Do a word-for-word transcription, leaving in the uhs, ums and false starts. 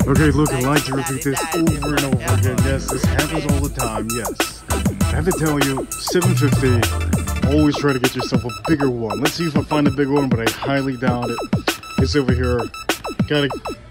Okay, look, I like to repeat this over and over again. Yes, this happens all the time, yes. I have to tell you, seven fifty, always try to get yourself a bigger one. Let's see if I find a bigger one, but I highly doubt it. It's over here. Gotta